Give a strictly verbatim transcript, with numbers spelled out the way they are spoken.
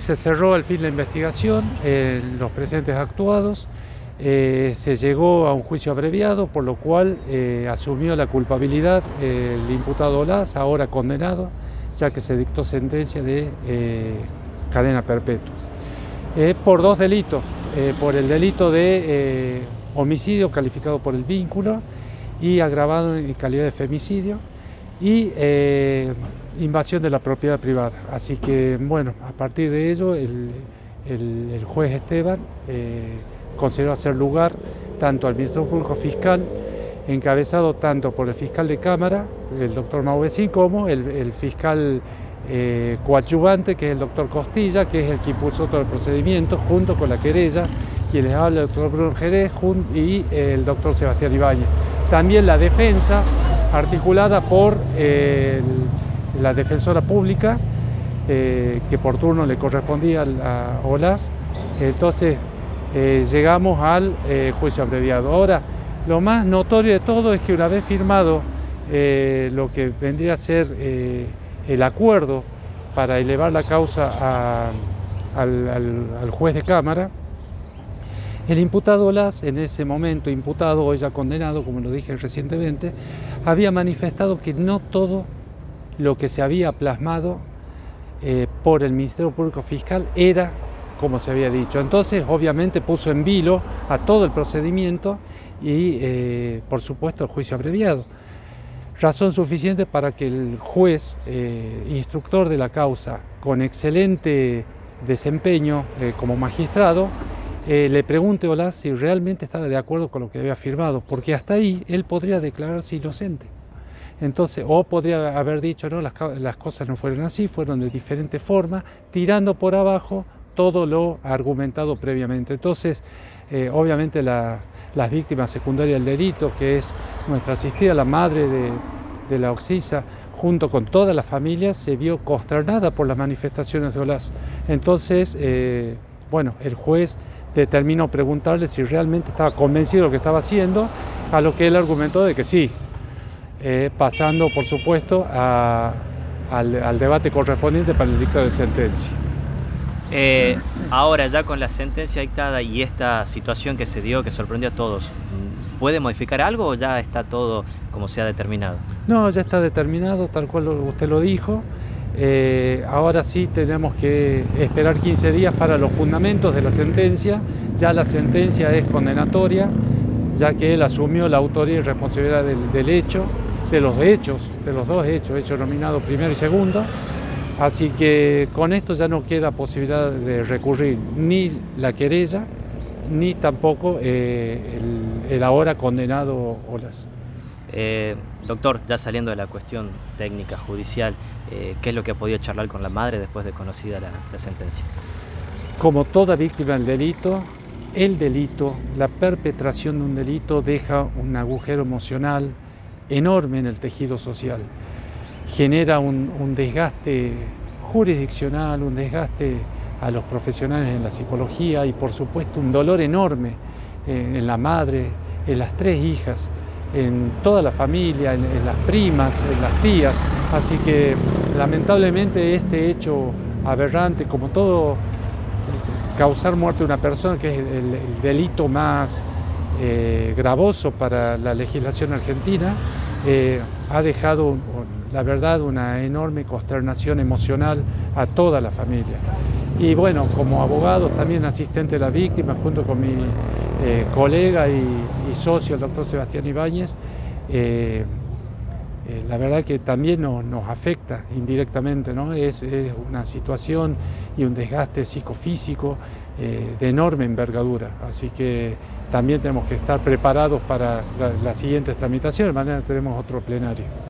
se cerró al fin la investigación, eh, los presentes actuados, eh, se llegó a un juicio abreviado, por lo cual eh, asumió la culpabilidad eh, el imputado Olaz, ahora condenado, ya que se dictó sentencia de eh, cadena perpetua. Eh, por dos delitos, eh, por el delito de eh, homicidio calificado por el vínculo y agravado en calidad de femicidio y eh, invasión de la propiedad privada. Así que, bueno, a partir de ello, el, el, el juez Esteban eh, consideró hacer lugar tanto al Ministerio Público Fiscal, encabezado tanto por el fiscal de Cámara, el doctor Mauvecín, como el, el fiscal eh, coadyuvante, que es el doctor Costilla, que es el que impulsó todo el procedimiento, junto con la querella, quien les habla el doctor Bruno Jerez y el doctor Sebastián Ibáñez. También la defensa, articulada por eh, el, la defensora pública, eh, que por turno le correspondía a Olaz. Entonces eh, llegamos al eh, juicio abreviado. Ahora, lo más notorio de todo es que una vez firmado eh, lo que vendría a ser eh, el acuerdo para elevar la causa a, al, al, al juez de Cámara, el imputado Olaz, en ese momento imputado, hoy ya condenado, como lo dije recientemente, había manifestado que no todo lo que se había plasmado eh, por el Ministerio Público Fiscal era como se había dicho. Entonces, obviamente, puso en vilo a todo el procedimiento y, eh, por supuesto, el juicio abreviado. Razón suficiente para que el juez, eh, instructor de la causa, con excelente desempeño eh, como magistrado, Eh, le pregunte a Olaz si realmente estaba de acuerdo con lo que había firmado, porque hasta ahí él podría declararse inocente. Entonces, o podría haber dicho, no, las, las cosas no fueron así, fueron de diferente forma, tirando por abajo todo lo argumentado previamente. Entonces, eh, obviamente la, las víctimas secundarias del delito, que es nuestra asistida, la madre de, de la Oxisa, junto con toda la familia, se vio consternada por las manifestaciones de Olaz. Entonces, eh, bueno, el juez determinó preguntarle si realmente estaba convencido de lo que estaba haciendo, a lo que él argumentó de que sí, eh, pasando por supuesto a, al, al debate correspondiente para el dictado de sentencia. Eh, ahora ya con la sentencia dictada y esta situación que se dio, que sorprendió a todos, ¿puede modificar algo o ya está todo como se ha determinado? No, ya está determinado, tal cual usted lo dijo. Eh, ahora sí tenemos que esperar quince días para los fundamentos de la sentencia. Ya la sentencia es condenatoria, ya que él asumió la autoría y responsabilidad del, del hecho, de los hechos, de los dos hechos, hecho nominado primero y segundo. Así que con esto ya no queda posibilidad de recurrir ni la querella, ni tampoco eh, el, el ahora condenado Olaz. Eh, doctor, ya saliendo de la cuestión técnica, judicial, eh, ¿qué es lo que ha podido charlar con la madre después de conocida la, la sentencia? Como toda víctima del delito, el delito, la perpetración de un delito deja un agujero emocional enorme en el tejido social. Genera un, un desgaste jurisdiccional, un desgaste a los profesionales en la psicología y por supuesto un dolor enorme en, en la madre, en las tres hijas, en toda la familia, en, en las primas, en las tías. Así que lamentablemente este hecho aberrante, como todo, causar muerte a una persona, que es el, el delito más eh, gravoso para la legislación argentina, eh, ha dejado, la verdad, una enorme consternación emocional a toda la familia. Y bueno, como abogado, también asistente de la víctima, junto con mi eh, colega y, y socio, el doctor Sebastián Ibáñez, eh, eh, la verdad que también nos, nos afecta indirectamente, ¿no? Es, es una situación y un desgaste psicofísico eh, de enorme envergadura, así que también tenemos que estar preparados para la, las siguientes tramitaciones, de manera que tenemos otro plenario.